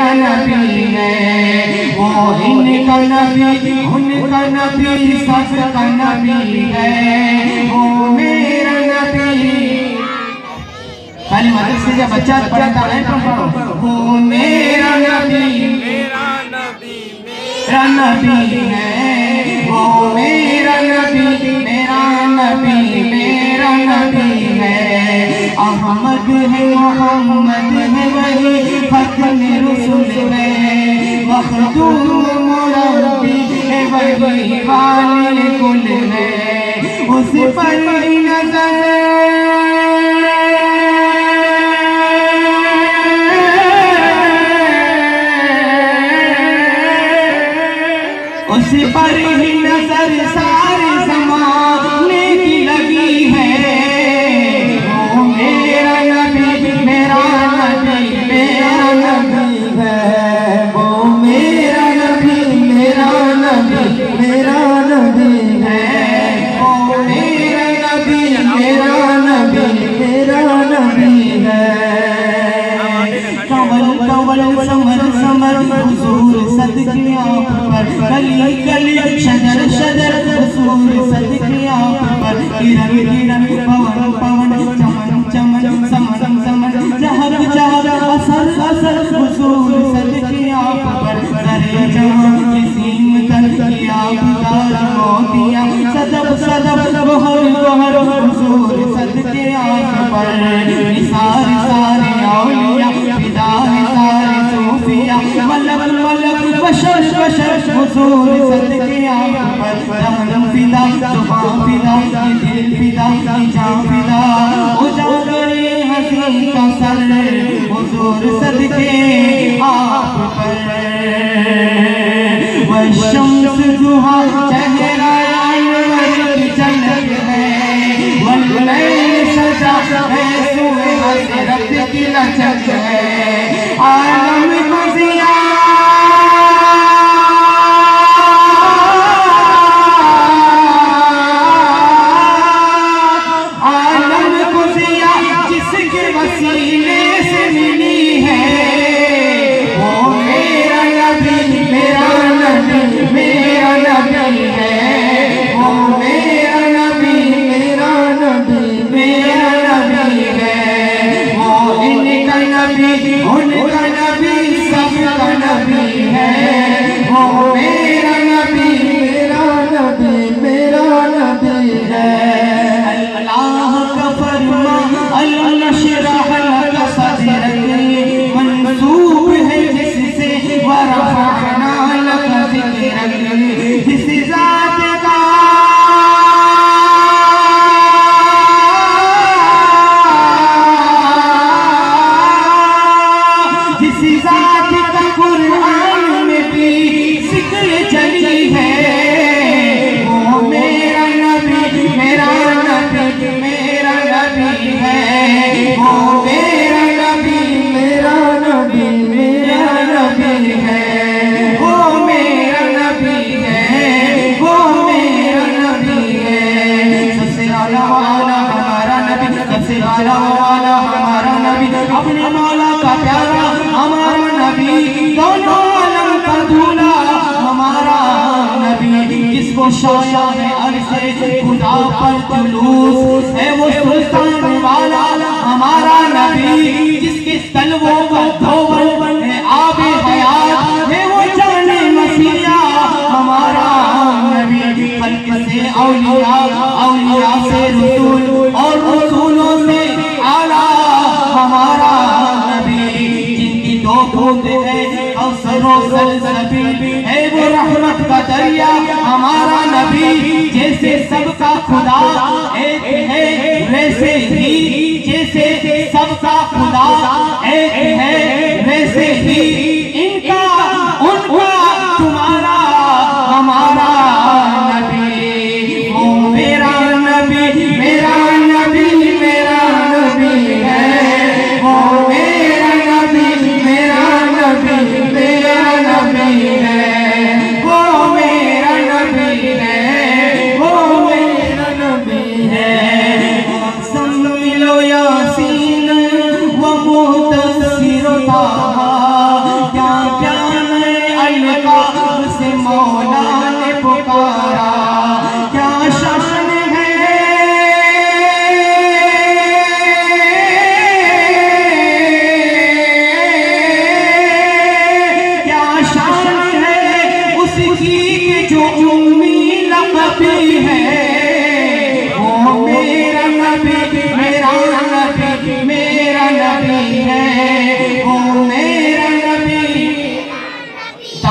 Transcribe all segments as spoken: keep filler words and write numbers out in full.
मेरा नबी है, वो इनका नबी उनका नबी सबका नबी है, वो मेरा नबी। खाली मदद से जब बच्चा पढ़ता है तो पढ़ो, वो मेरा नबी मेरा नबी मेरा नबी है, वो मेरा नबी मेरा नबी मेरा नबी है। अहमद है मोहम्मद है वही खत्म रसूल है, मखदूम मुरब्बी है वही वाली कुल है, उस पर नजर उस पर ही नजर सारे ज़माने की लगी है, वो मेरा नबी मेरा नबी मेरा नबी है, वो मेरा नबी मेरा नबी मेरा नबी है, वो मेरा नबी मेरा नबी मेरा नबी है। कवल कवल समर समर हुजूर सदके आप पर, गली गली शजर शजर हुजूर सदके आप पर, किरण किरण पवन पवन चमन चमन समन समन जहर जहर असर असर हुजूर सदके आप पर, सरे जहां की सीम तन की आबदार मोतियां सदब सदब गोहर गोहर हुजूर सदके आप पर, सारे सारे औलिया फिदा सारे सूफिया मलब मलब बशर बशर हुजूर सदके आप पर, दम फिदा जुबान फिदा दिल फिदा जान फिदा, उजागरे हंसी का सर हुजूर सदके आप पर, वह शम्स दुहा चेहरा अनवर की जन्नत है, वल्लैल सजा है सुए हसरत की लचक है, आलम मज़िया वसीले से मिली है, वो मेरा नबी मेरा नबी मेरा नबी है, वो मेरा नबी मेरा नबी मेरा नबी है, वो इनका नबी उनका नबी सबका नबी है, वो मेरा नबी मेरा नबी मेरा नबी है। अल्लाह का फरमा अल्लाह शरह लक सदरक मंसूब है जिससे वरफ़अना लक ज़िक्रक, जिस ज़ात का जिस ज़ात का कुरान में भी ज़िक्र चली है, वो मेरा नबी मेरा नबी मेरा नबी है, वो मेरा नबी मेरा नबी मेरा नबी है, वो मेरा नबी है, वो मेरा नबी है। सबसे आला वाला हमारा नबी, सबसे आला वाला हमारा नबी, अपने मौला का प्यारा हमारा नबी, दोनों आलम का दूल्हा हमारा नबी, जिसको शाया है अरसे खुदा पर जुलूस है, वो सुल्तान वाला हमारा नबी, जिसके तलवों का धोवन है आबे हयात है, वो जाने मसीहा हमारा नबी, खल्क से औलिया औलिया से रसूल और रसूलों से आला हमारा नबी, जिनकी दो बूंद है अवसरों सलसबी है, वो रहमत का दरिया हमारा नबी, जैसे सबका खुदा एक है वैसे ही, जैसे सबका खुदा एक है वैसे ही, इनका उनका तुम्हारा हमारा नबी, वो मेरा नबी मेरा नबी मेरा नबी है, वो मेरा नबी मेरा नबी मेरा नबी है, वो मेरा नबी है, वो मेरा नबी है। समझ लो यासीन व मुदस्सिर ताहा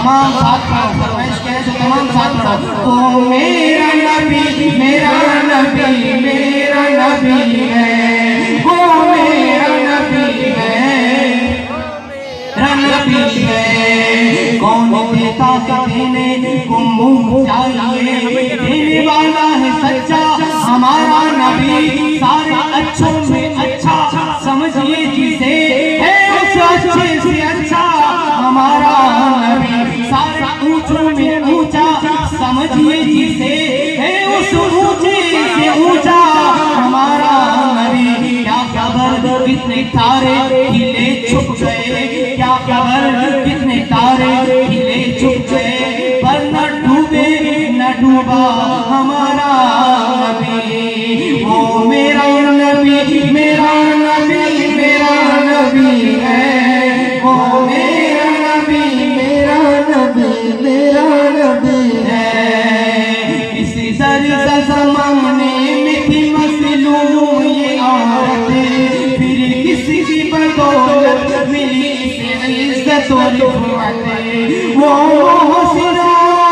तमाम साथ फरमाइश करें तो तमाम साथ पढ़ो। ओ मेरा नबी मेरा नबी मेरा नबी है, ओ मेरा नबी है, मेरा नबी है। कौन देता है देने को मुँह चाहिए, देने वाला है सच्चा हमारा नबी। सारे अच्छों में अच्छा समझिए जिसे है उस अच्छे से अच्छा हमारा नबी। सारे ऊंचों में ऊंचा समझिए जिसे है उस ऊंचे से ऊंचा हमारा नबी। क्या खबर कितने तारे हिले छुप गए, क्या खबर कितने तारे हिले छुप गए, पर न डूबे न डूबा हमारा नबी। वो मेरा नबी मेरा नबी मेरा नबी है, वो मेरा नबी मेरा नबी मेरा नबी है। इसी जरिए ज़माने में थी मसलूम ये औरतें, फिर किसी की बदौलत मिली इसे इज्जत और रिफ़अत। वो हसीना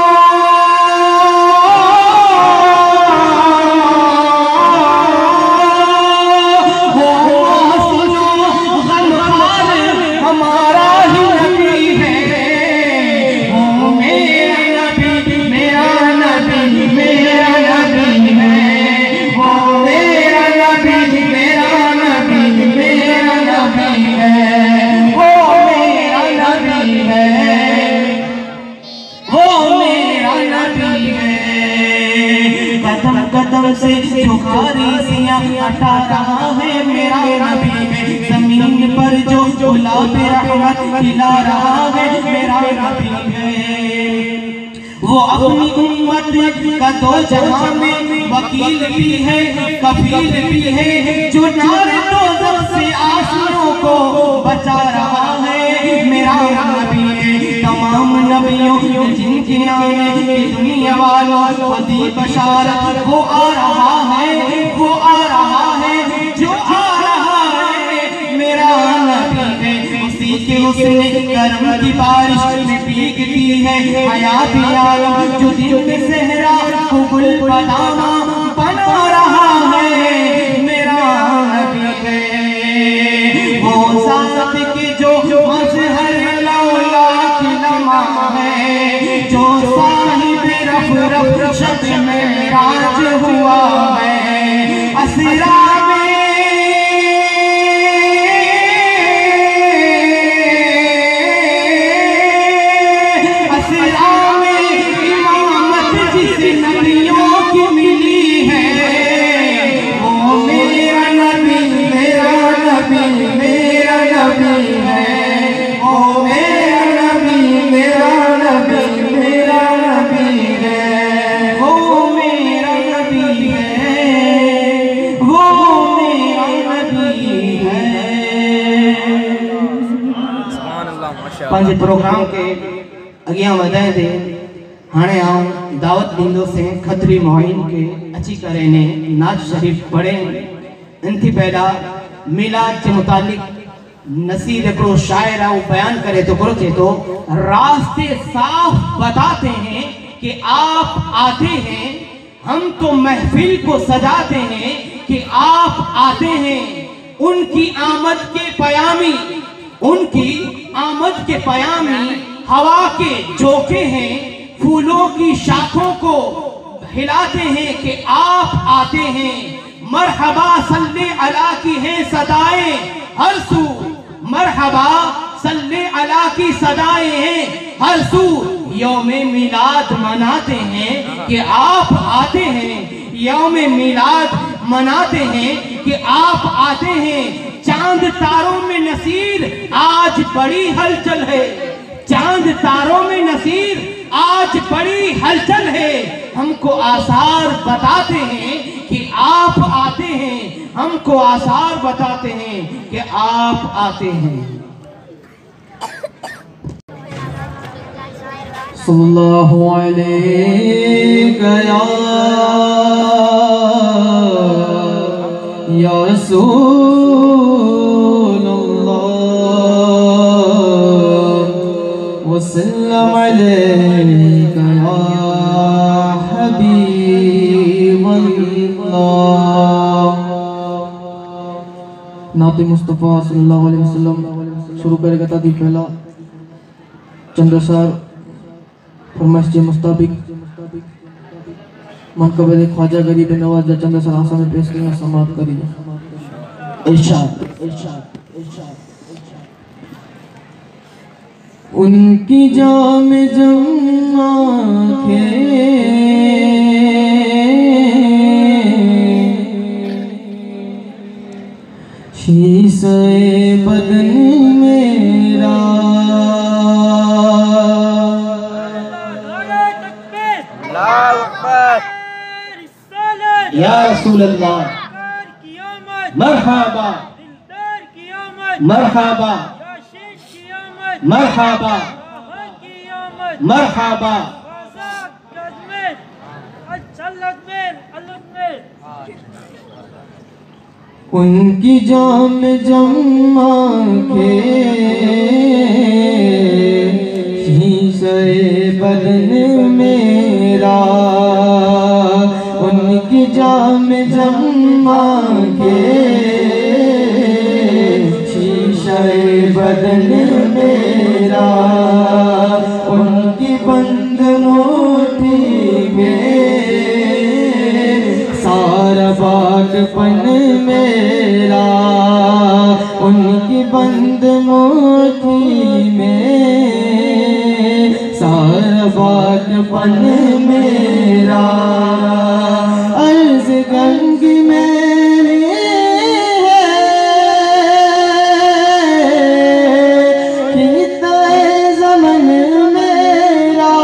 कदम से जो खारिशियाँ हटा रहा है मेरा नबी है। जमीन पर जो गुलाब रहमत खिला रहा है मेरा नबी है। वो अपनी उम्मत का दो जहां में वकील भी है कफील भी है, जो नारे दोज़ख से आसियों को बचा रहा है मेरा नबी है। तमाम नबियों जिनके आने की दुनिया वालों को दी बशारत, वो आ रहा है वो आ रहा है जो आ रहा है मेरा नबी है। उसी के उसने करम की बारिश में भीगती है हयात आलम, जो दिन में सहरा को गुल बदाना बना रहा है मेरा नबी है। वो साथ के जो मज़हर लौला की लम्हा है, जो साहिब रफ़ रफ़ शब में मिराज हुआ है। असरा में असरा में इमामत जिस नबियों की मिली है, वो मेरा नबी मेरा नबी मेरा नबी है। वो मेरा नबी मेरा नबी मेरा नबी है। वो मेरा नबी है, वो मेरा नबी है। पंज प्रोग्राम के अगियां वधाए थे हाणे आऊं दावत दींदो से खतरी मोइन के अची करे ने नाज शरीफ पढ़े। इनथी पैदा मिलाद के मुतालिक नसीर एकड़ो शायर आ बयान करे तो करो तो रास्ते साफ बताते हैं कि आप आते हैं, हम तो महफिल को सजाते हैं कि आप आते हैं। उनकी आमद के पयामी उनकी आमद के पयामी हवा के झोंके हैं, फूलों की शाखों को हिलाते हैं कि आप आते हैं। मरहबा सल्ले अला की है सदाएं हर सू, मरहबा सल्ले अला की सदाएं हैं हर सू। यौमे मिलाद मनाते हैं कि आप आते हैं, यौमे मिलाद मनाते हैं कि आप आते हैं। चांद तारों में नसीर आज बड़ी हलचल है, चांद तारों में नसीर आज बड़ी हलचल है। हमको आसार बताते हैं कि आप आते हैं, हमको आसार बताते हैं कि आप आते हैं। सल्लल्लाहु अलैहि या रसूल अल्लाह वसल्लम अलैका या हबीबल्लाह। नाते मुस्तफ़ा सल्लल्लाहु अलैहि वसल्लम शुरू करेगा तादी पहला चंद्र सर फरमाइश के मुताबिक मनकबे ख्वाजा गरीब नवाज चंद्र सर आसा में पेश करेंगे, समाप्त करिए। इरशाद इरशाद इरशाद उनकी जाम जम आँखें शीशे बदन मेरा या रसूल अल्लाह मरहबा मरहबा मरहबा मरहबा। उनकी जाम जम आँखें शीशे बदन मेरा, उनकी जाम जम आँखें शीशे बदन मेरा, उनकी बंद मोती में सारा बागपन मेरा, उनकी बंद मोती में सारा बागपन मेरा। अर्ज़ गंग मेरी है खिता ज़मन मेरा,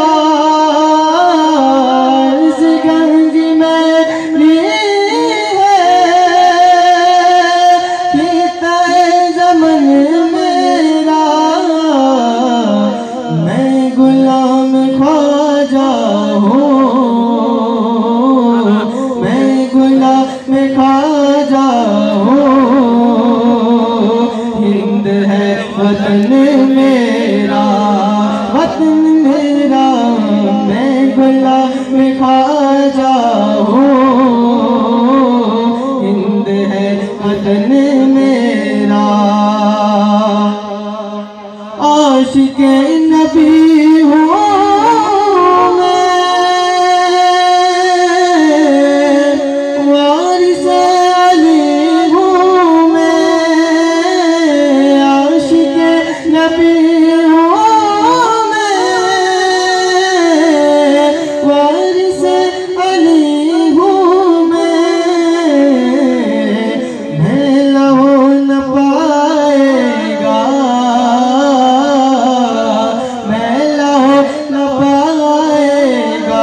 अर्ज़ गंग मेरी है खिता ज़मन मेरा। मैं गुलाम ख्वाजा हूँ, मैं गुलाम ख्वाजा हूँ, हिंद है वतन मेरा, वतन मेरा। मैं गुलाम ख्वाजा हूँ, हिंद है वतन मेरा। आशिक़े नबी हूँ मैं, वारिसे अली हूँ मैं, आशिक़े नबी हूँ मैं, वारिसे अली हूँ मैं। मेला हो न पाएगा, मेला हो न पाएगा,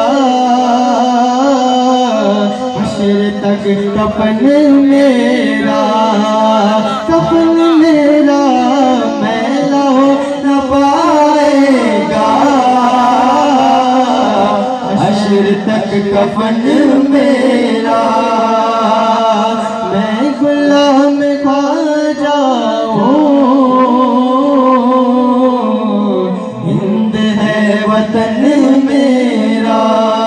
हश्र तक कफन मेरा, कफन मेरा मेला हो न पाएगा, हश्र तक कफन मेरा। मैं गुलाम ख्वाजा हूँ, हिंद है वतन मेरा।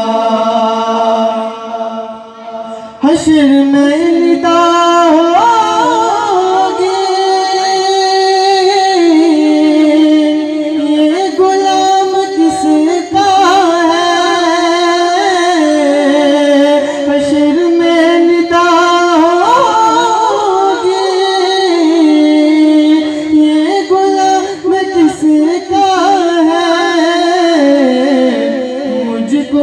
हश्र में निदा होगी, ये गुलाम किसका है, हश्र में निदा होगी, ये गुलाम किसका है। मुझको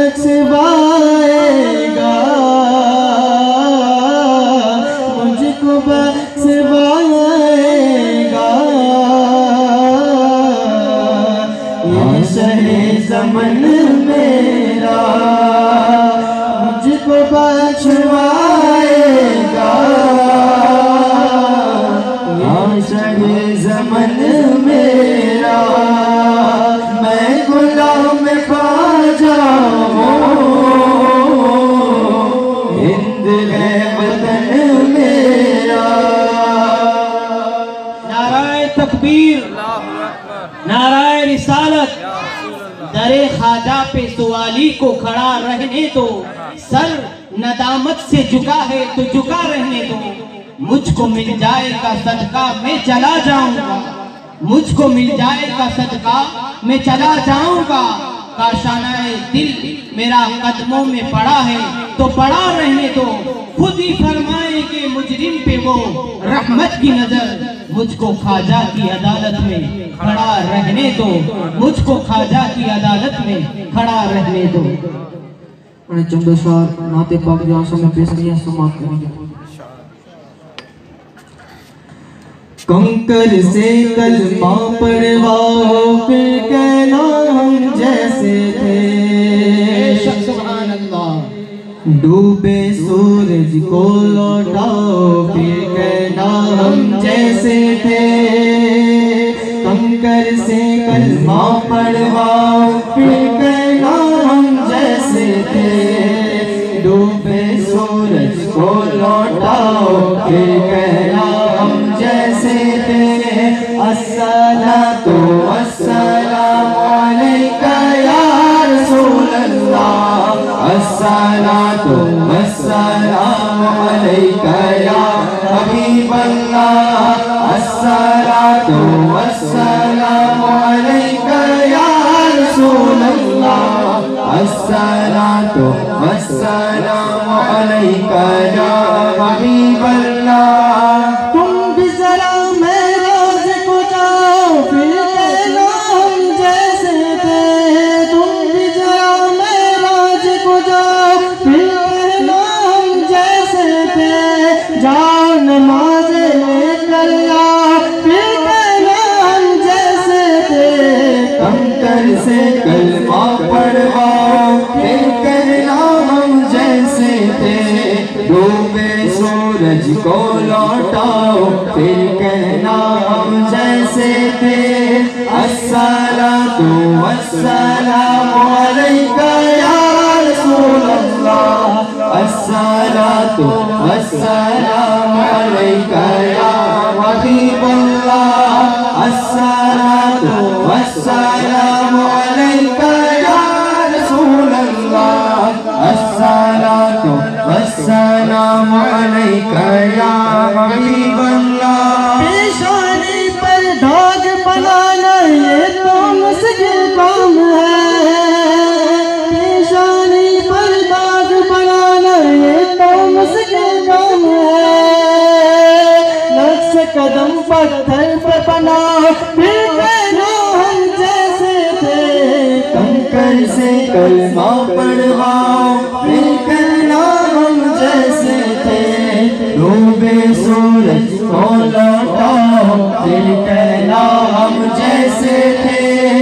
बख्शवाएगा, मुझको बख्शवाएगा, ये शहे ज़मन मेरा, मुझको बख्शवाएगा, ये शहे ज़मन मेरा। मैं गुलाम ख्वाजा हूँ, हिंद है वतन मेरा। नाराए तकबीर, नाराए रिसालत, दरे ख्वाजा पे सवाली को खड़ा रहने दो, सर नदामत से झुका है तो झुका रहने दो। मुझको मिल जाएगा सदका मैं चला जाऊंगा, मुझको मिल जाएगा सदका मैं चला जाऊंगा। काशानाए दिल मेरा कदमों में पड़ा है तो पड़ा रहने दो। खुद ही फरमाएंगे मुजरिम पे वो रहमत की नजर, मुझको ख्वाजा की अदालत में खड़ा रहने दो, मुझको ख्वाजा की अदालत में खड़ा रहने दो। चंदेश्वर नाते पाक जो आसम पेश किया समाप्त करेंगे। कंकर से कलमा पढ़वाओ फिर कहना हम जैसे थे, सुभान अल्लाह। डूबे सूरज को लौटाओ फिर कहना हम जैसे थे। कंकर से कलमा पढ़वाओ फिर कहना हम जैसे थे। डूबे सूरज को लौटाओ फिर कहना हम जैसे थे। अस्सलातु वस्सलामु अलैका या रसूल अल्लाह, अस्सलातु वस्सलामु अलैका या हबीब अल्लाह, अस्सलातु वस्सलामु अलैका या रसूल अल्लाह, अस्सलातु वस्सलामु अलैका या हबीब अल्लाह। से कलमा पढ़वाओ फिर कहना हम जैसे थे। डूबे सूरज को लौटाओ फिर कहना हम जैसे थे। अस्सलातु वस्सलामु अलैका या रसूल अल्लाह, अस्सलातु वस्सलामु अलैका या हबीब अल्लाह, अस्सलातु वस्सलामु अलैका या रसूल अल्लाह, अस्सलातु वस्सलामु अलैका या हबीब अल्लाह। पेशानी पर दाग बनाना ये तो मुश्किल काम है, पेशानी पर दाग बनाना ये तो मुश्किल काम है। नक्श कदम पत्थर पर बनाओ फिर कहना हम जैसे थे। कंकर से कलमा पढ़वाओ फिर कहना हम जैसे थे। डूबे सूरज को लौटाओ फिर कहना हम जैसे थे।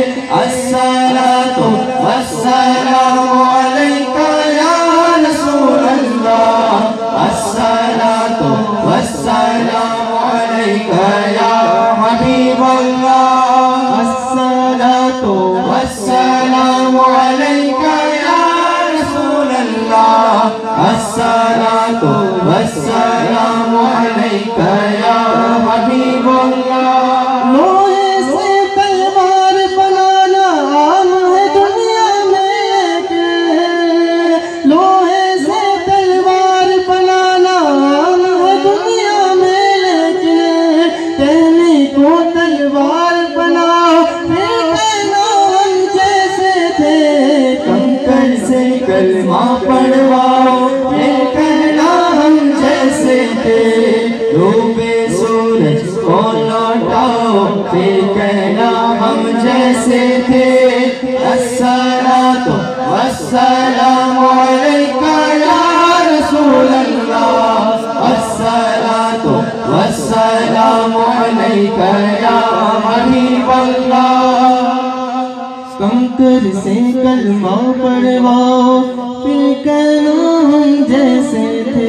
अस्सलातु वस्सलामु अलैका या रसूल अल्लाह, अस्सलातु वस्सलामु अलैका या हबीब अल्लाह, अस्सलातु वस्सलामु अलैका या रसूल अल्लाह, अस्सलातु वस्सलामु अलैका या हबीब अल्लाह। लोहे से तलवार बनाना आम है दुनिया में के, लोहे से तलवार बनाना आम है दुनिया में लेके। कहने को तलवार बनाओ फिर कहना हम जैसे थे। कंकर से कलमा पढ़वाओ फिर कहना हम जैसे थे। डूबे सूरज को लौटाओ फिर कहना हम जैसे थे। अस्सलातु वस्सलामु अलैका या रसूल अल्लाह, अस्सलातु वस्सलामु अलैका या हबीब अल्लाह। कंकर से कलमा पढ़वाओ फिर कहना हम जैसे थे।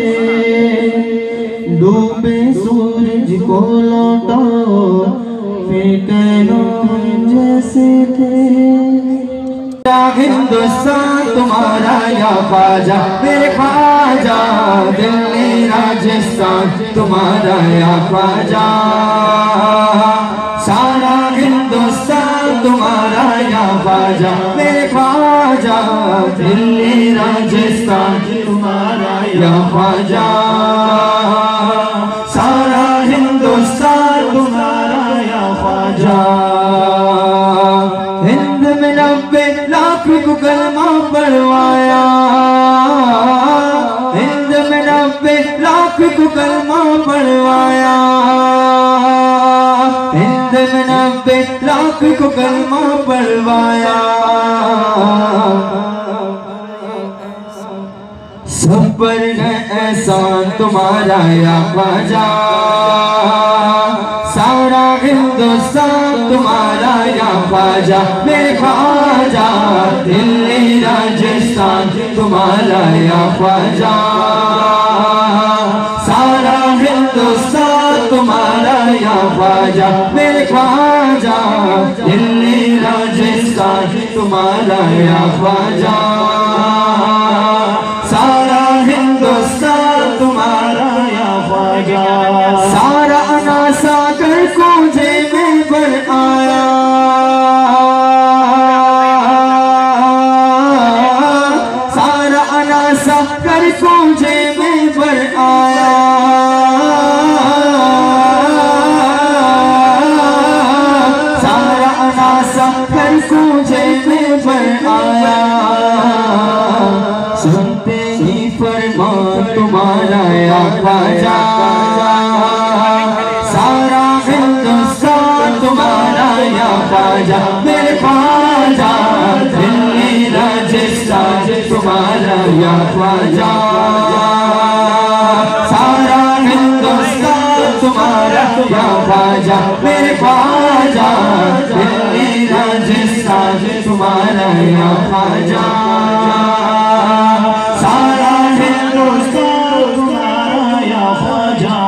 डूबे सूरज को लौटाओ फिर कहना हम जैसे थे। हिंदुस्तान तुम्हारा या ख्वाजा मेरे ख्वाजा, दिल्ली राजस्थान तुम्हारा या ख्वाजा। सारा हिंदुस्तान ख्वाजा मेरे ख्वाजा दिल्ली राजस्थान तुम्हारा या ख्वाजा सारा हिंदुस्तान तुम्हारा या ख्वाजा। हिंद में नब्बे लाख को कलमा पढ़वाया, हिंद में नब्बे लाख को कलमा पढ़वाया, हिंद में नब्बे लाख को कलमा पढ़वाया। सब पर है एहसान तुम्हारा या ख्वाजा सारा हिंदुस्तान तुम्हारा या ख्वाजा मेरे ख्वाजा दिल्ली राजस्थान तुम्हारा या ख्वाजा सारा हिंदुस्तान तुम्हारा या ख्वाजा मेरे ख्वाजा दिल्ली राजस्थान तुम्हारा या ख्वाजा सारा हिंदुस्तान तुम्हारा या ख्वाजा। सारा अनासा कर कूजे में पर आया, सारा अनासा कर कूजे में पर आया, सारा अनासा कर कूजे में पर आया। सुनते ही फरमान तुम्हारा या ख्वाजा सारा हिंदुस्तान तुम्हारा या ख्वाजा मेरे ख्वाजा दिल्ली राजस्थान तुम्हारा या ख्वाजा सारा हिंदुस्तान तुम्हारा या ख्वाजा मेरे ख्वाजा दिल्ली राजस्थान तुम्हारा या ख्वाजा सारा हिंदुस्तान तुम्हारा या ख्वाजा।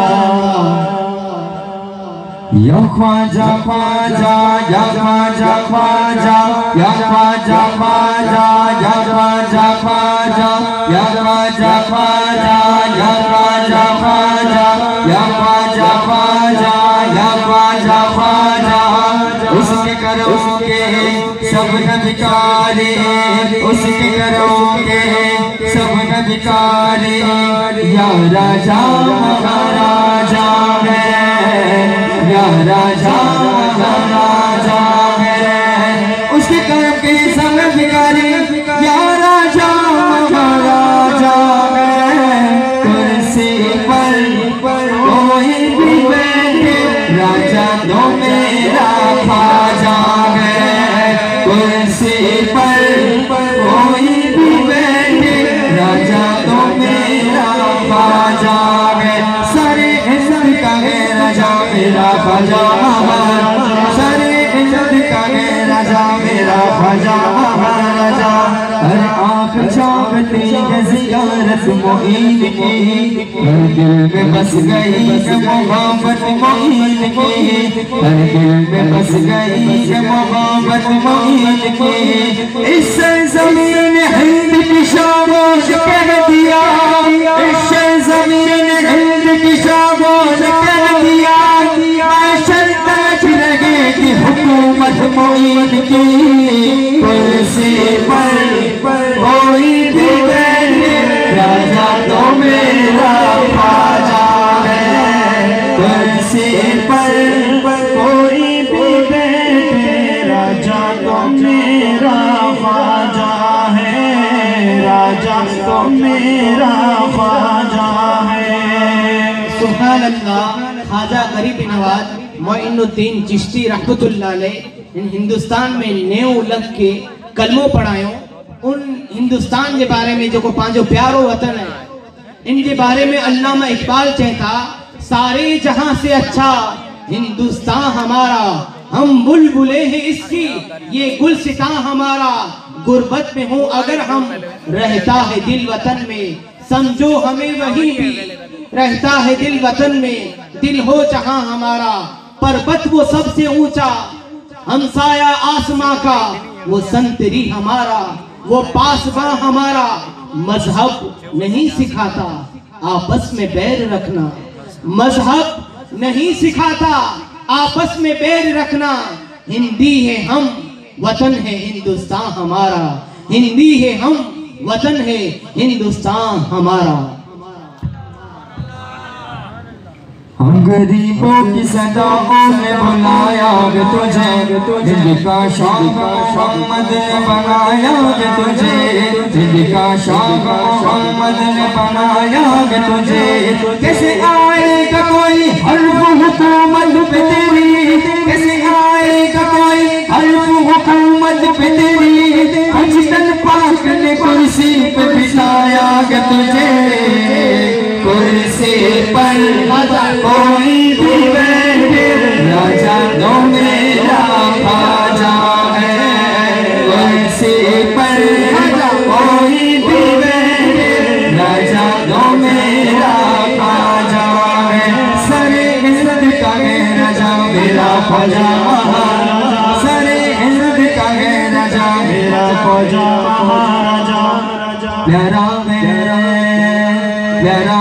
या ख्वाजा ख्वाजा या ख्वाजा ख्वाजा या ख्वाजा ख्वाजा या ख्वाजा ख्वाजा या ख्वाजा ख्वाजा या ख्वाजा ख्वाजा या ख्वाजा ख्वाजा या ख्वाजा ख्वाजा उसके करोगे सब नबिकारे उसके करोगे सब नबिकारे या राजा महाराजा है या राजा महाराजा है उसके कर्म के सब भिखारी या राजा महाराजा है। कुर्सी पर कोई भी बैठे राजा तो मेरा ख्वाजा है, कुर्सी पर कोई भी बैठे राजा तो मेरा ख्वाजा है। सारे हिंद का है राजा मेरा ख्वाजा महाराजा सारे हिंद का है राजा मेरा ख्वाजा महाराजा। हर आँख झांकती है ज़ियारत मोइन की हर दिल में बस गई है मोहब्बत मोइन की हर दिल में बस गई है मोहब्बत मोइन की। इस ज़मीन हिंद की शाबाश कह दिया इस ज़मीन हिंद की शाबाश कह दिया शर्त रहेगी हुकूमत मोइन की। कुर्सी पर कोई भी बैठे राजा तो मेरा ख्वाजा है, कुर्सी पर कोई भी बैठे राजा तो मेरा ख्वाजा है, राजा तो मेरा ख्वाजा है। सुभान अल्लाह। ख्वाजा गरीब नवाज मोइनुद्दीन चिश्ती रहमतुल्लाह अलैह इन हिंदुस्तान में नेव लग के कलमो पढ़ायो। उन हिंदुस्तान के बारे में जो को पांचो प्यारो वतन है इनके बारे में अल्लामा इकबाल कहता सारे जहां से अच्छा हिंदुस्तान हमारा हम बुलबुले हैं इसकी ये गुलसितां हमारा। गुर्बत में हो अगर हम रहता है दिल वतन में समझो हमें वही भी रहता है दिल वतन में। दिल हो जहां हमारा पर्वत वो सबसे ऊंचा हमसाया आसमां का वो संतरी हमारा वो पासबा हमारा। मजहब नहीं सिखाता आपस में बैर रखना मजहब नहीं सिखाता आपस में बैर रखना। हिंदी है हम वतन है हिंदुस्तान हमारा, हिंदी है हम, वतन है हिंदुस्तान हमारा। हम गरीबों की सदाओं में बुलाया गे तुझे, हिंद का शान मोहम्मद ने बनाया गे तुझे, हिंद का शान मोहम्मद ने बनाया गे तुझे। कैसे आएगा कोई हर्फ हुकूमत पे तेरी, कैसे आएगा कोई हर्फ हुकूमत पे तेरी, अजदल पाक ने कुर्सी पे बिठाया गे तुझे। कुर्सी पर कोई भी बैठे राजा तो मेरा खाजा है, कुर्सी पर कोई भी बैठे राजा तो मेरा खाजा है। सरे इज्जत का है राजा मेरा ख्वाजा महाराजा, सरे इज्जत का है राजा मेरा ख्वाजा महाराजा। प्यारा मेरा प्यारा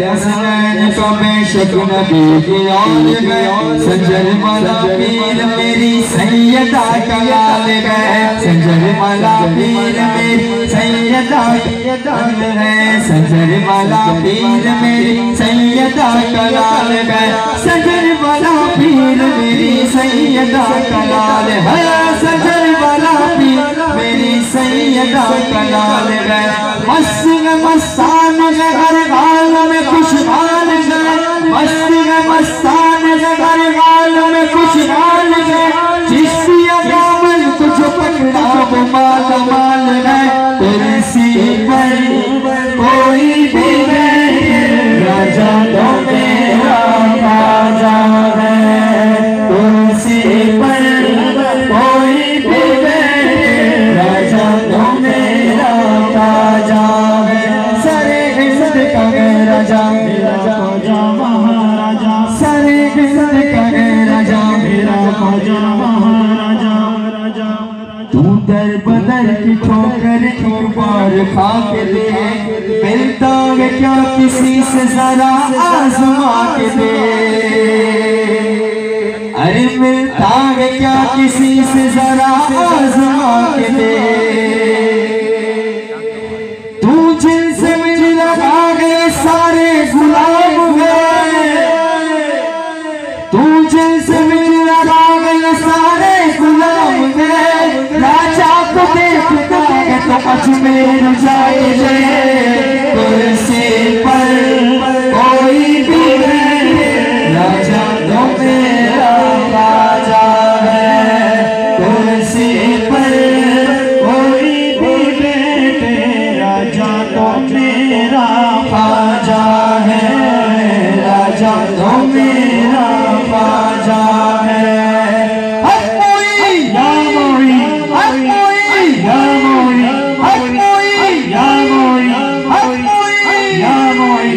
तो बेशक नबी की आल में, संजर माला पीर मेरी सैयदा कलाल में, संजर माला पीर मेरी सैयदा कलाल है, संजर माला पीर मेरी सैयदा कलाल है, संजर माला पीर मेरी सैयदा कलाल है, संजर माला पीर मेरी सैयदा कलाल है। मस्त मस्तान हर हाल में खुशहाल है, मस्त मस्तान हर हाल में खुशहाल है, जिसकी दामन तुझ पकड़ा वो माल माल है। कुर्सी पर कोई भी बैठे राजा तो मेरा राजा है, कुर्सी पर कोई भी बैठे राजा तो मेरा राजा है। सरे इज्जत का है राजा मेरा ख्वाजा महाराजा, सरे इज्जत का है राजा मेरा ख्वाजा महाराजा। तू दर बदर की ठोकर एक बार खा के दे, मिलता है क्या किसी से जरा आजमा के दे, अरे मिलता है क्या किसी से जरा आजमा के दे। तू जिनसे मिल लगा गए सारे गुलाम है, तू जिनसे मिल लगा गए सारे गुलाम है, राजा को देखता है तो अजमेर जाए। कुर्सी पर कोई भी बैठे राजा तो मेरा राजा है, कुर्सी पर कोई भी बैठे राजा तो मेरा ख्वाजा है, राजा तो मेरा ख्वाजा है। हर कोई या मोई, हर कोई या मोई, हर कोई या मोई, हर कोई या मोई।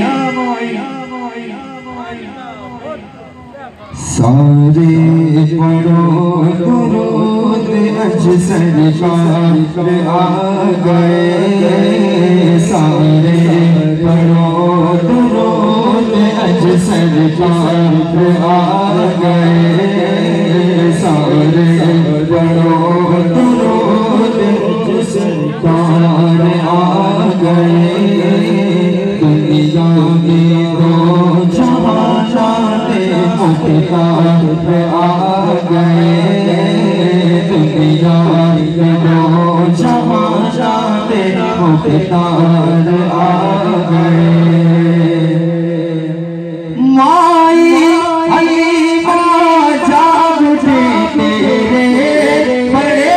सारे पढ़ो दुरूद अज सरकार आ गए, सारे पढ़ो दुरूद अज सरकार आ गए, सारे पढ़ो दुरूद अज सरकार आ गए। दुनिया में दो जहां जाने मुख्तार आ गए, दुनिया में दो जहां जाने मुख्तार आ गए। माई हलीमा जागते तेरे बड़े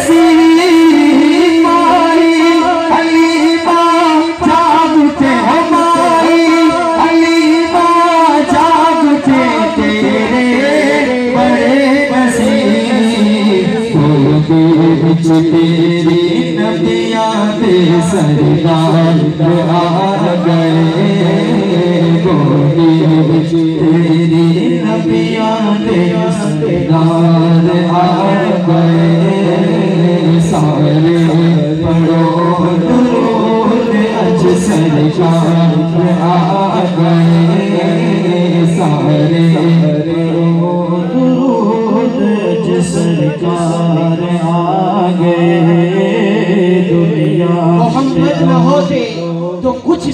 नसीब, माई हलीमा जागते हो, माई हलीमा जागते तेरे बड़े नसीब। गोदी बिच तेरी नदियाँ दे सरदार आ गए, गोदी बिच तेरी नदियाँ दे सरदार आ गए। सारे पढ़ो दुरूद अज सरकार आ गए, सारे पढ़ो दुरूद अज सरकार आ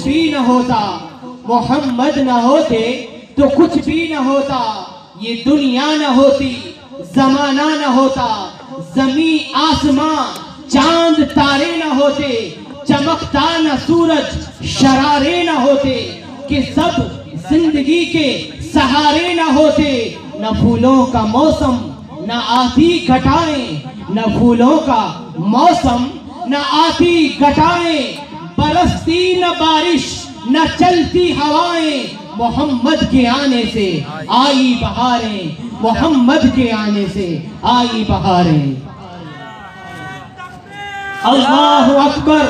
भी न होता, मोहम्मद न होते तो कुछ भी न होता। ये दुनिया न होती, जमाना न होता, जमी आसमां चांद तारे न होते, चमकता न सूरज शरारे न होते, कि सब जिंदगी के सहारे न होते। न फूलों का मौसम न आती घटाएं, न फूलों का मौसम न आती घटाएं, बरसती न बारिश न चलती हवाएं, मोहम्मद के आने से आई बहारें, मोहम्मद के आने से आई बहारें। अल्लाहु अकबर,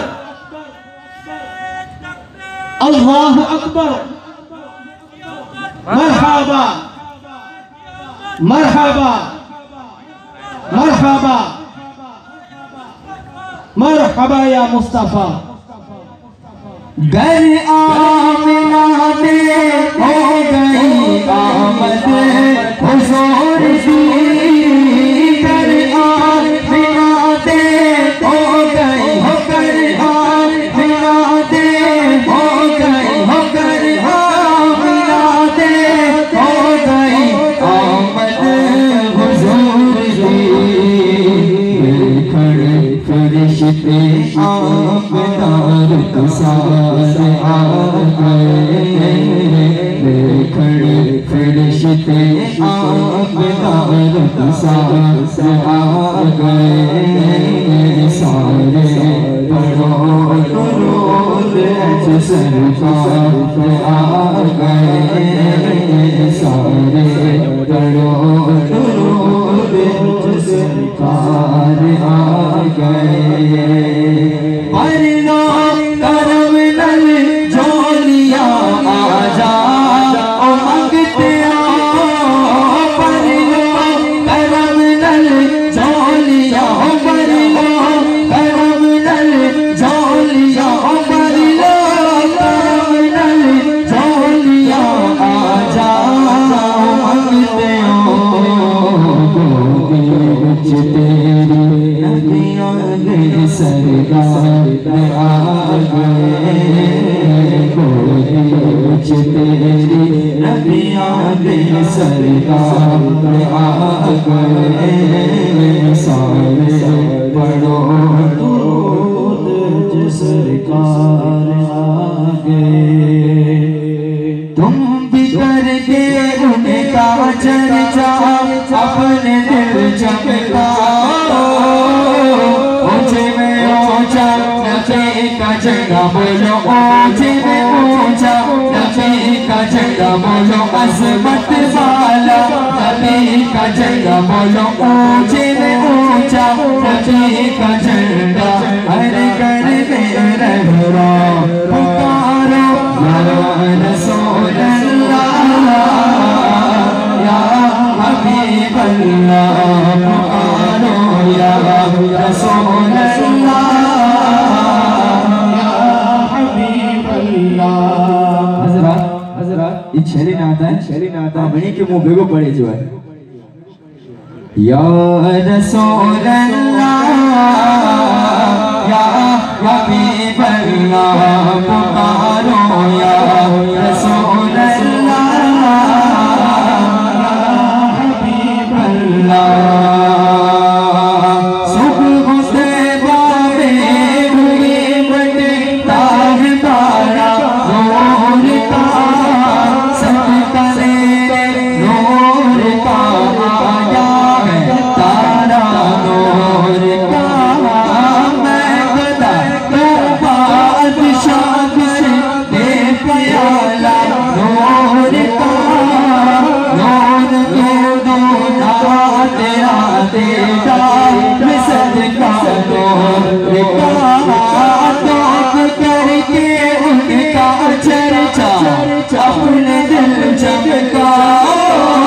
अल्लाहु अकबर, मरहबा मरहबा मरहबा मरहबा या मुस्तफा। घर आमिना में हो गई आमद हुजूर की, घर आमिना में हो गई, हो घर आमिना में हो गई, हो घर आमिना में हो गई आमद हुजूर की। खड़े फरिश्ते आबदार तुसार आ गए, खड़े फरिश्ते आबदार तुसार आ गए। सारे पढ़ो दुरूद सरकार आ गए, सारे पढ़ो दुरूद सरकार आ गए। परनो करम नल जोलिया आजा ओ मंगते आओ, परनो करम नल जोलिया, परनो करम नल जोलिया, परनो करम नल जोलिया आजा ओ मंगते आओ। तेरी नदियाँ दे सरकार आ गए, तेरी नदियाँ दे सरकार आ गए। सारे पढ़ो दुरूद सरकार आ गए। तुम भी करके उनका चर्चा अपने दिल चमकाओ, ऊंचे में ऊंचा नबी का झंडा बोलो, ऊंचे में ऊंचा नबी का झंडा बोलो, अज़मत वाला नबी का झंडा बोलो, ऊंचे में ऊंचा नबी का झंडा। हर घर में रहरा पुकारो या रसूल अल्लाह, या हबीब अल्लाह, पुकारो या रसूल अल्लाह, या हबीब अल्लाह। हज़रात हज़रात ये शेरी नाता है, शेरी नाता है मणि के मुंह बेगो पड़े जो है। या रसूल अल्लाह, या हबीब अल्लाह, पुकारो या रसूल अल्लाह, या हबीब अल्लाह। सुबह से बाबे हुए बटता है तारा नूर का, सब करे नूर का आया है तारा नूर का। मैं खुदा तो बादशाह कर दे प्याला नूर का, नूर को दूधा तेरा देता मैं सदका नूर का। तौब करके उनका चर्चा अपने दिल चमकाओ,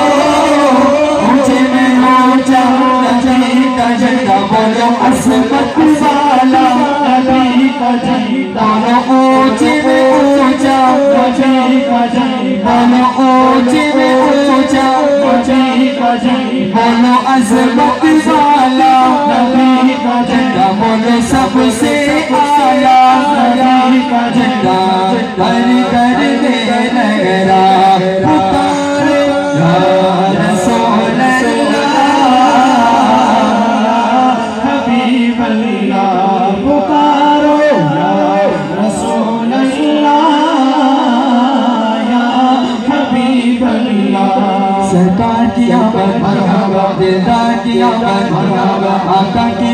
ऊंचे में ऊंचा नबी का झंडा बोलो, अज़मत वाला नबी का झंडा बोलो, ऊंचे में ऊंचा नबी का झंडा बोलो, ऊंचे में ऊंचा नबी का झंडा बोलो, अज़मत वाला नबी का झंडा बोलो, सबसे आला नबी का झंडा।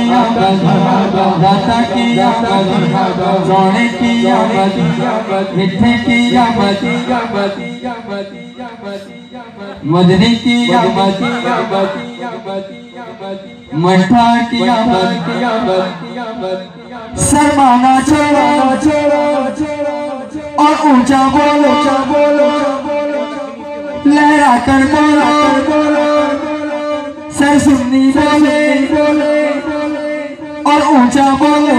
आमद दाता की आमद सोने की आमद मिठे की आमद मदनी की आमद मठा की आमद शर्माना छोड़ो और ऊंचा बोलो लहरा कर बोलो सर सुन्नी बोले और ऊंचा बोलो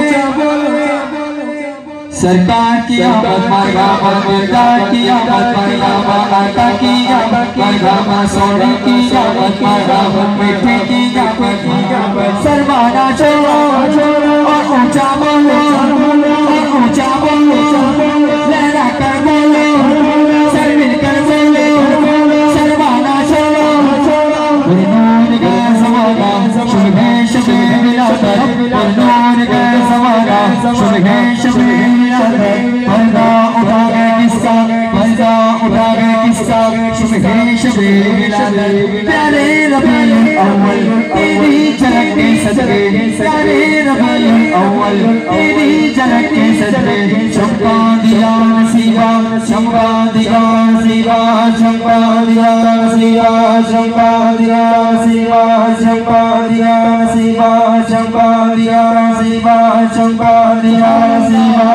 सरकार की आमद मरहबा सरकार की आमद मरहबा आका की आमद मरहबा सोने की आमद मरहबा मिठे की आमद शर्माना छोड़ो और ऊंचा बोलो और ऊंचा बोलो लहरा कर बोलो सर मिलकर बोलो शर्माना छोड़ो नूर का सवारा शुभ है शबे मिलाकर नूर का सवारा शुभ है शबे पर्दा उठा गए किसका पर्दा उठा गए किसका शुभ है शबे मिलाकर प्यारे रबीउल अव्वल तेरी झलक के सदके प्यारे रबीउल अव्वल तेरी झलक के सदके चमका दिया नसीबा चमका दिया नसीबा चमका दिया नसीबा चमका दिया नसीबा चमका दिया नसीबा चमका दिया नसीबा चमका दिया नसीबा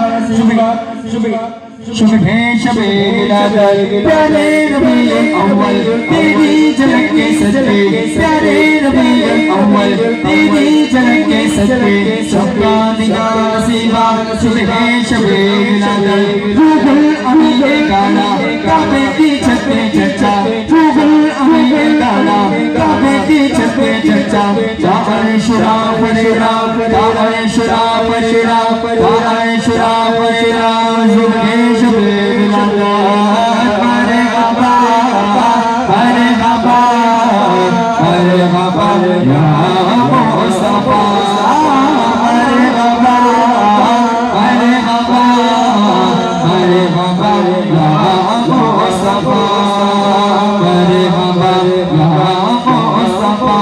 शुभ है शबे मिलाकर प्यारे रबीउल अव्वल तेरी झलक के सदके प्यारे रबीउल अव्वल तेरी झलक के सदके चमका दिया नसीबा शुभ है शबे मिलाकर रूहुल अमीन गाना काबे की छत पे चर्चा रूहुल अमीन गाना काबे की छत पे चर्चा जाए शुराफ शुराफ जाए शुराफ शुराफ जाए शुराफ शुराफ शुभ है शबे मिलाकर अरे बाबा अरे बाबा अरे बाबा या मुस्तफा अरे बाबा अरे बाबा अरे बाबा या मुस्तफा अरे बाबा या मुस्तफा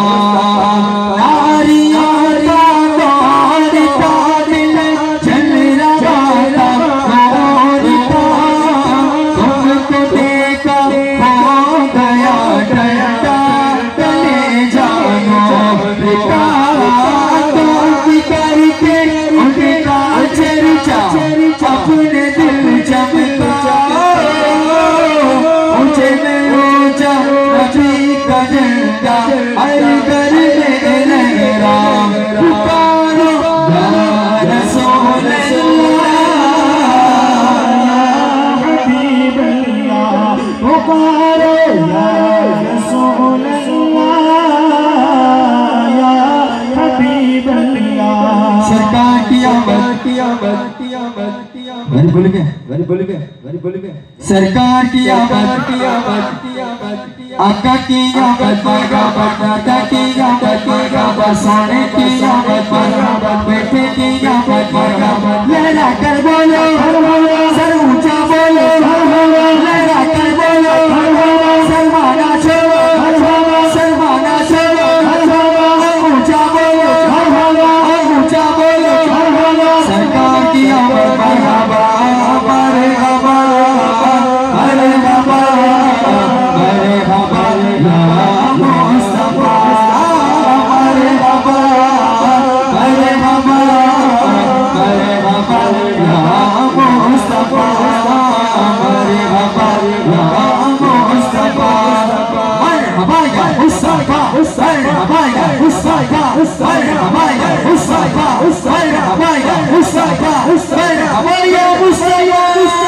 सरकार की आमद आका की आमद मरहबा दाता की आमद मरहबा सोने की आमद मरहबा बेटे की आमद मरहबा लहरा कर बोलो सर ऊंचा बोलो लहरा कर बोलो शर्माना छोड़ो शर्माना छोड़ो ऊंचा बोलो ऊंचा बोलो सरकार की आमद मरहबा मरहबा अरे बाबा अरे बाबा या मुस्तफा अरे बाबा अरे बाबा अरे बाबा या मुस्तफा अरे बाबा या मुस्तफा मरहबा या मुस्तफा मरहबा या मुस्तफा मरहबा या मुस्तफा मरहबा या मुस्तफा मरहबा या मुस्तफा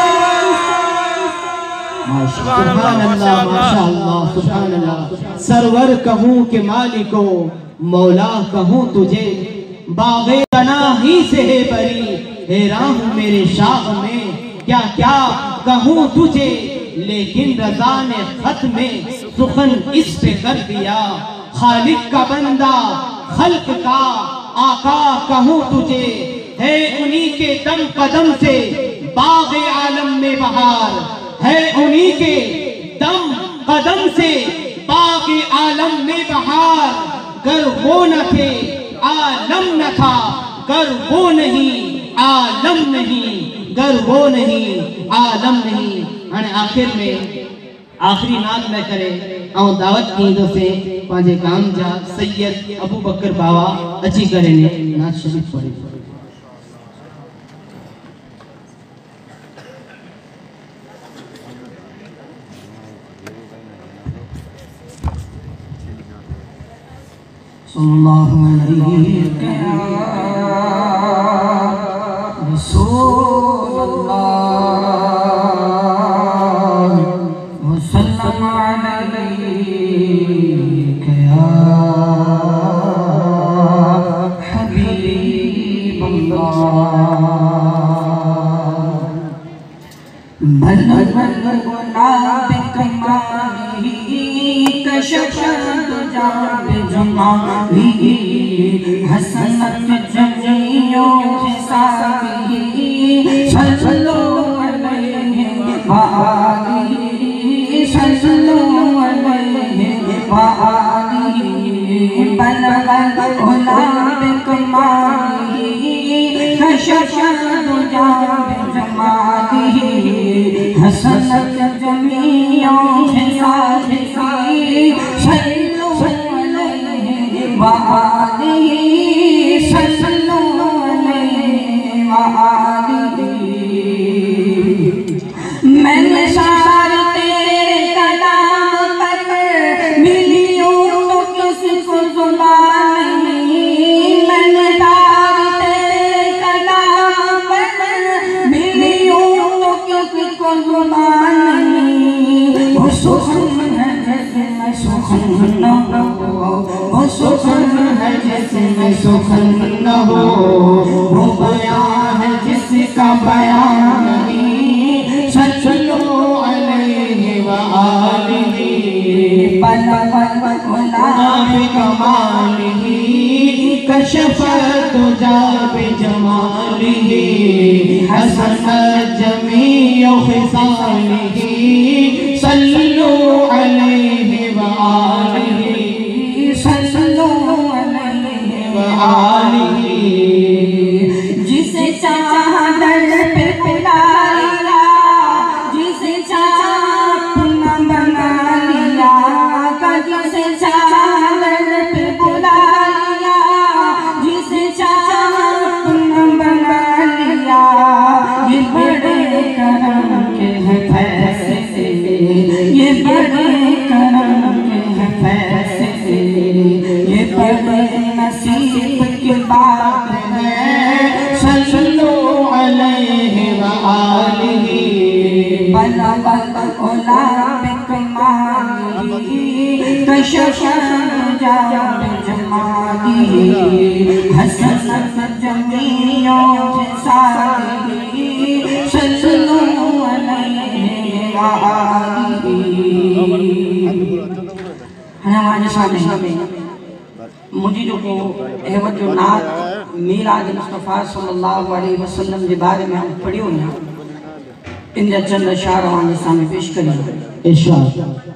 सुभान अल्लाह माशाअल्लाह सुभान अल्लाह सरवर कहूँ के मालिको मौला कहूँ तुझे बाग़े तना ही से है बरी हैरान हूँ मेरे शाह में क्या क्या कहूँ तुझे लेकिन रज़ा ने खत में सुखन इस पे कर दिया खालिक का बंदा खल्क का आका कहूँ तुझे है उन्हीं के दम कदम से बाग़े आलम में बहार है उन्हीं के दम कदम से बाग़े आलम में बहार गर वो न थे आलम न था, गर वो नहीं आलम नहीं, गर वो नहीं आलम नहीं। हाणे आखिर में आखिरी नात में करे और दावत कींदोसीं पंहिंजे गाम जा सैयद अबू बकर बावा अची करे ने नात शरीफ पढ़ी। सल्लल्लाहु अलैहि वसल्लम अलैका या हबीबल्लाह। भल भल गुलाब कमाली कशफ तुझा बेजुमाली हसनत जमियो हिसाबी सल्लल्लाहु अलैहि वाली सल्लल्लाहु अलैहि वाली। बल बल गुलाब कमाली कशफ तुझा बेजुमाली हसनत जमियो हिसाबी सल्लल्लाहु अलैहि वाली सल्लल्लाहु अलैहि वाली। मैंने सारे तेरे कलाम पर मिली हूँ तो किसको ज़ुबान नहीं। मैंने सारे तेरे कलाम पर मिली हूँ तो किसको ज़ुबान नहीं। वो सुखन है जैसे मैं सुखन न हो, वो सुखन है जैसे मैं सुखन न हो, वो बयां है जिसका बयान नहीं। सल्लल्लाहु अलैहि वालिही बल बल गुलाब कमालिही कशफ तुझा बिजमालिही हसनत जमीउ खिसालिही सल्लल्लाहु अलैहि वालिही सल्लल्लाहु अलैहि वालिही। जिसे चाहा दर पे पिला लिया, जिसे चाहा अपना बना लिया, जिसे चाहा दर पे बुला लिया, जिसे चाहा अपना बना लिया। ये बड़े करम के हैं फैसले, ये बड़े करम के हैं फैसले, ये बड़े नसीब की बात है। सल्लल्लाहु अलैहि वालिही बल बल गुलाब कमालिही कशफ तुझा बिजमालिही हसनत जमीयो हिसालिही सल्लल्लाहु अलैहि वालिही। हमारे सामने मुझी जो को अहमद जो नात मीलाद मुस्तफ़ा सल्लल्लाहु अलैहि वसल्लम के बारे में हम पढ़ियो ना, इन चंद अशार हमारे सामने पेश करिए। इरशाद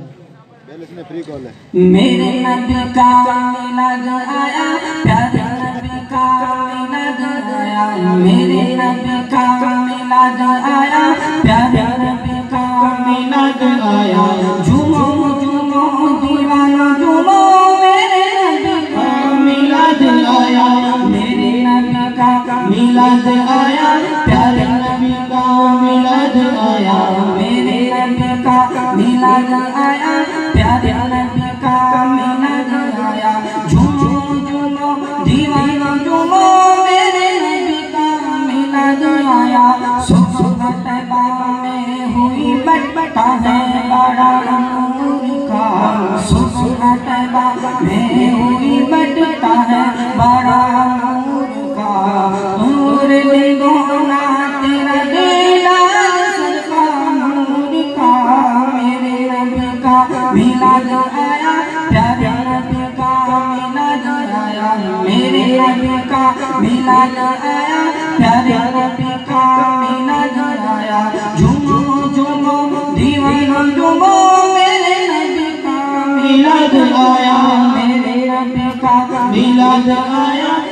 मेरे नबी का मीलाद आया, प्यारे नबी का मीलाद आया, मेरे नबी का मीलाद आया, प्यारे नबी का मीलाद आया। झूमो झूमो दीवाना झूमो, मेरे नबी का मीलाद आया, मेरे नबी का मीलाद आया, प्यारे नबी का मीलाद आया, मेरे नबी का मीलाद आया, प्यारे नबी का मीलाद आया। झूमो झूमो दीवाना झूमो, मेरे नबी का मीलाद आया। सुबह तैबा में हुई बटबटा है बड़ा नूर का, सुबह तैबा में हुई बटता है बड़ा नूर का। नूर ने दोना तेरा देना सबका नूर का, मेरे नबी का मीलाद आया, प्यारे नबी का मीलाद आया, मेरे नबी का मीलाद आया, प्यारे नबी का मीलाद आया। झूमो झूमो दीवाना झूमो, मेरे नबी का मीलाद आया, मेरे नबी का मीलाद आया,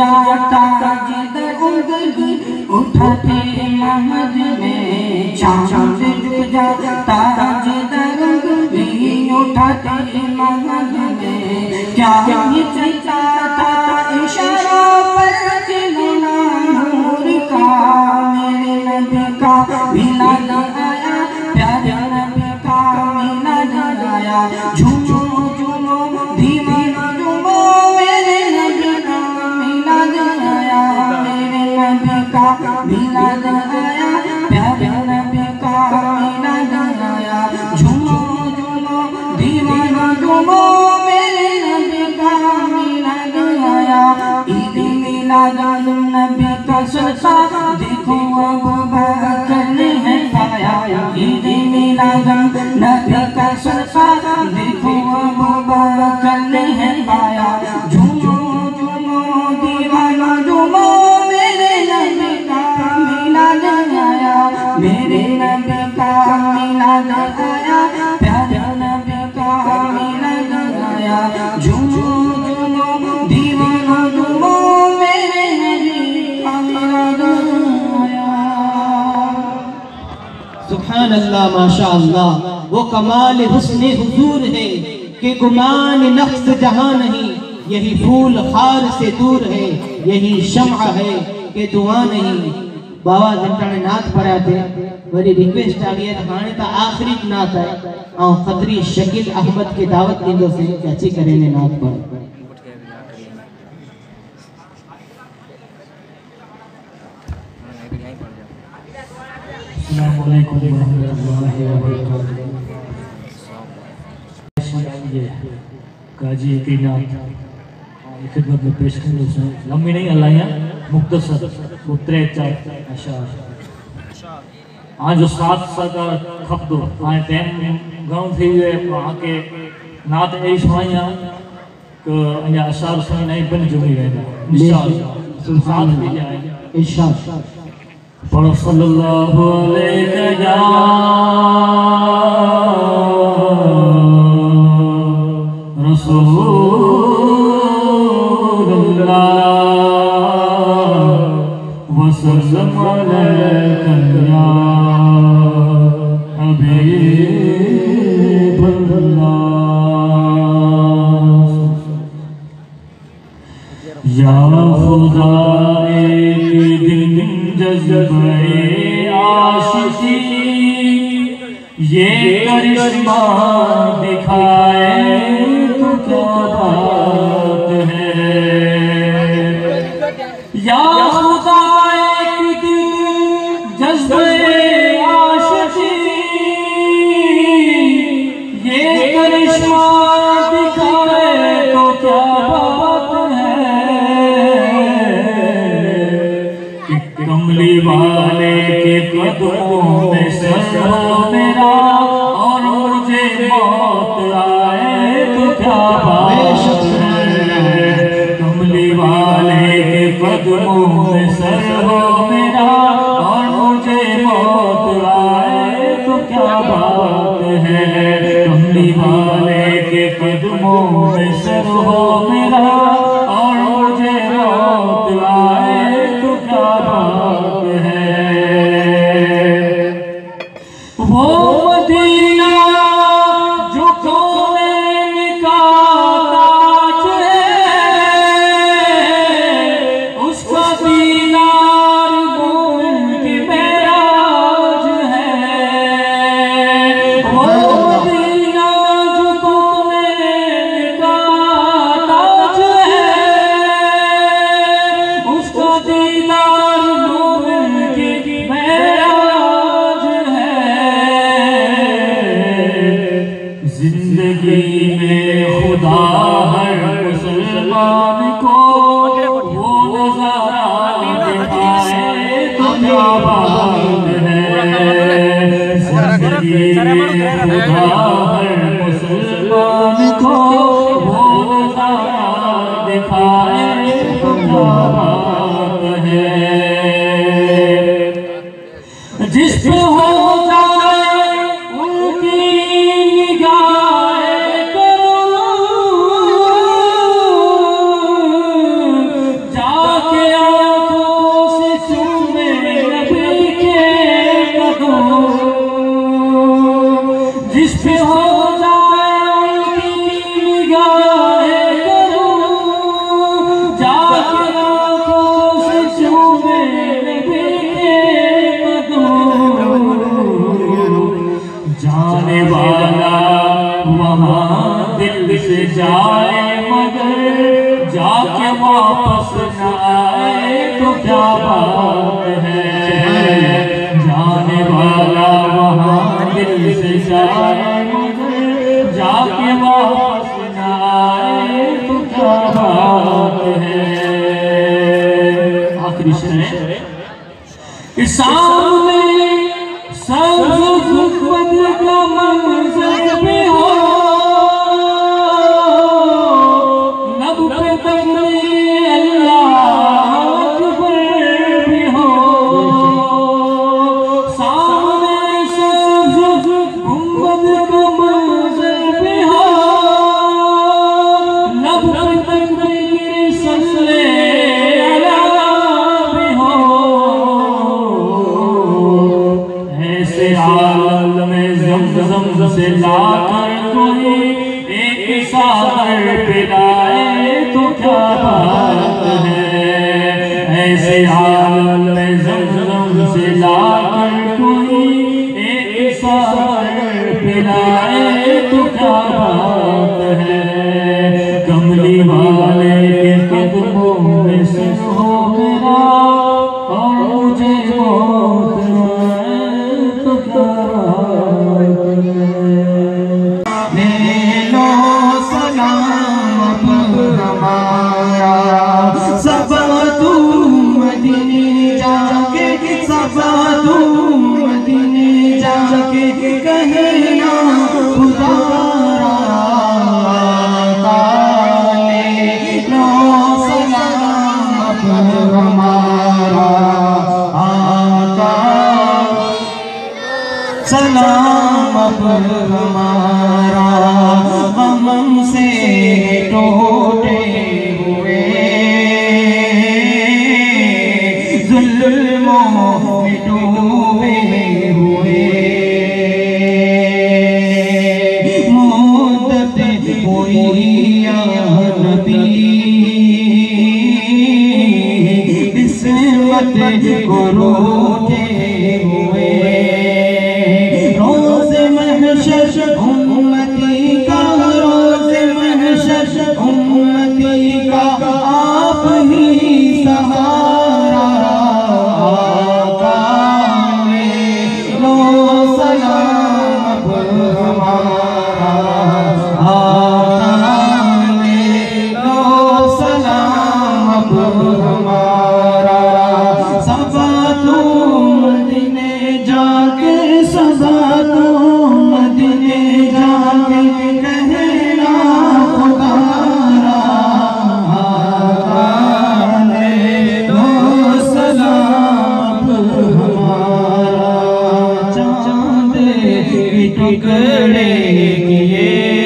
जाता जिधर उंगली उठाते महद में, चांद झुक जाता जिधर उंगली उठाते महद में। क्या हिचकिचाता इशारा पर खिलौना नूर का, मेरे नबी का मिलाद आया, प्यारे नबी का मिलाद आया। झूमो झूमो दीवाना झूमो, मेरे नबी का मिलाद आया, मेरे नबी का मिलाद आया, प्यारे नबी का मिलाद आया। झूमो झूमो दीवाना झूमो, मेरे नबी का मिलाद आया। ईद मिलाद नबी का सदका देखो अबू बकर ने है पाया, ईद मिलाद नबी का सदका देखो अबू बकर ने है पाया। झूमो झूमो दीवाना झूमो, मेरे नबी का मिलाद आया, मेरे नबी का मिलाद आया, प्यारे नबी का मिलाद आया। झूमो झूमो दीवाना झूमो, मेरे नबी का मिलाद आया। सुभान अल्लाह, माशा अल्लाह। वो कमाल हुस्न हुजूर है कि गुमान नफ्स जहां नहीं, यही फूल खार से दूर है, यही शम्अ है कि दुआ नहीं। बाबा घंटाने नात पढ़ा थे, वरी रिक्वेस्ट आ गई हाणे तो आखिरी नात है और खतरी शकील अहमद की दावत दींदो से अची करे ने नात पढ़। अस्सलामु अलैकुम वरहमतुल्लाहि वबरकातुहू। काजी यकीनात खिदमत में पेश कंदो से लंबी नहीं हलाया, मुख्तसर उतरे चार अशार आज जो सात सदा खपदो आज टाइम गांव थी हुए वहाँ के नात ऐ सुनाया कि अञा अशार सुनी नहीं बन जुमी वेंदा इंशाअल्लाह। साथ भी जाए इंशाअल्लाह। पढ़ो सल्लल्लाहु अलैहि या रसूलुल्लाह वसल्लम अलैका या हबीबल्लाह। या खुदा एक दिन जज़्बे आशिकी ये करिश्मा दिखाए तो क्या बात है। या खुदा एक दिन जज़्बे आशिकी ये करिश्मा दिखाए तो क्या बात है। कमली वाले के कदमों में सर हो मेरा और मुझे मौत आए तो क्या बात है। कमली वाले के कदमों में सर हो मेरा और मुझे मौत आए तो क्या बात है। कमली वाले के कदमों में सर हो मेरा और मुझे मौत आए तो क्या बात है। वो मदीना जो कौन का ताज है, उसका दीदार बोल के मेराज है। वो मदीना जो कौन का ताज है, उसका दीदार बोल के मेराज है। जिंदगी में खुदा हर मुसलमान को वो नजारा दिखाए तो क्या बात है। जिंदगी में खुदा हर मुसलमान को वो नजारा दिखाए तो क्या बात है। जिस पे हो जाए उनकी निगाहें करो, जा जाने वाला वहाँ दिल से जाए मगर जाके वापस न आए तो क्या बात है। जाने वाला वहाँ दिल से जाए मगर जाके वापस न आए तो क्या बात है। आखिरी शेर है सामने सब खुद का मंजर भी हो, लब पे तकबीर अल्लाह अकबर भी हो। सामने सब खुद का मंजर भी हो, लब पे तकबीर सल्ले आलम में ज़म-ज़म से लाकर कोई एक सागर पिलाए तो क्या बात है। ऐसे आलम में ज़म-ज़म से लाकर कोई एक सागर पिलाए तो क्या बात है। कमली वाले के कदमों में सिर हो मेरा और मुझे मौत सलाम पर हमारा गम से टूटे हुए जुल्मों में डूबे हुए मुद्दत हुई या नबी किस्मत को रोते हुए उम्मती का रोज़ महशर उम्मती का आप ही सहारा। आका लो सलाम हमारा, आका लो सलाम हमारा। सबा तुम मदीने जाके सबा टुकड़े किए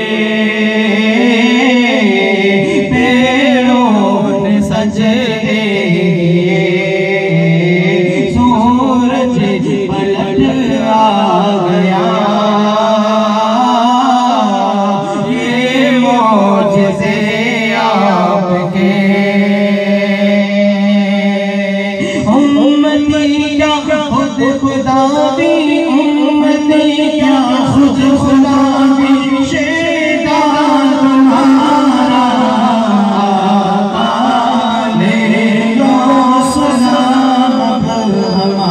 पेड़ों ने सजदे किए, सूरज पलट आ गया ये मौजज़े आपके। उम्मती क्या खुद खुदा भी, उम्मती क्या खुद खुदा भी, शेदार तुम्हारा। आका ले लो सलाम हमारा,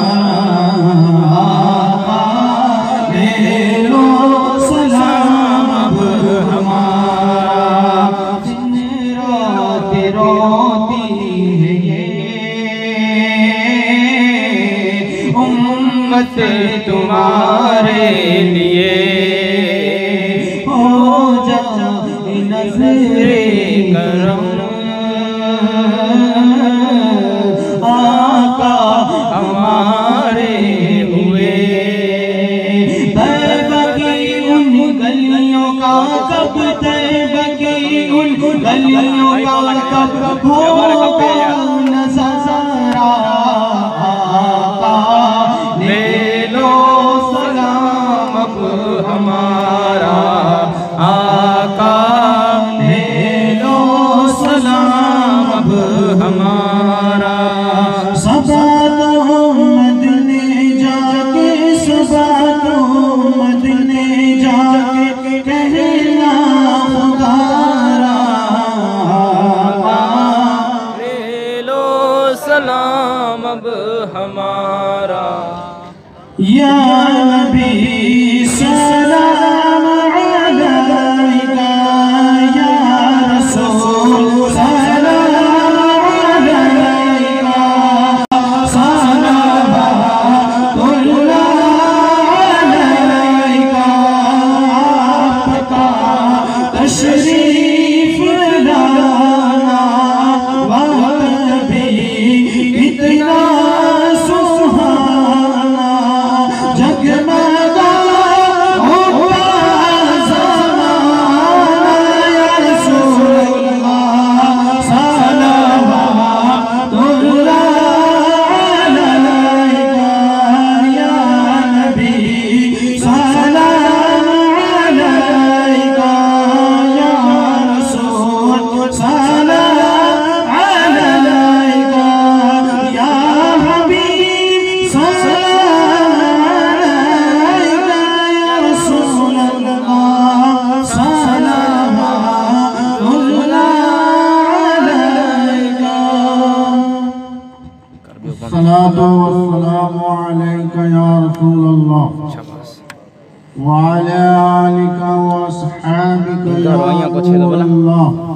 आका ले लो सलाम हमारा। दिन रात रोती है ये उम्मत तुम्हारे लिए, हो जा नज़रे करम आका हमारे हुए। तैबा की उन गलियों का कब, तैबा की उन गलियों का कब होगा नज़ारा। आका ले लो सलाम हमारा, आका ले लो सलाम हमारा। सबा तो मदीने जाके सबा तो या नबी सलाम अलैका या रसूल सलाम अलैका सलावतुल्लाह अलैका आपका तशरीफ लाना वक्त भी कितना सुहाना जगमगा होगा ज़माना या रसूलल्लाह सलावतुल्लाह अलैका या नबी सलाम अलैका या रसूल सलाम अलैका या हबीब सलाम अलैका या रसूलल्लाह सलावतुल्लाह अलैका सलातो वस्सलामु अलैका या रसूलल्लाह व अला आलिका व अस्हाबिका या रसूलल्लाह।